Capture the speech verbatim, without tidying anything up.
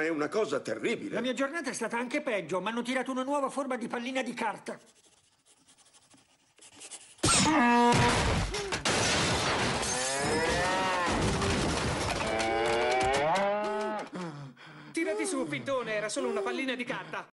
è una cosa terribile. La mia giornata è stata anche peggio. Mi hanno tirato una nuova forma di pallina di carta. Tirati su, Pintone, era solo una pallina di carta.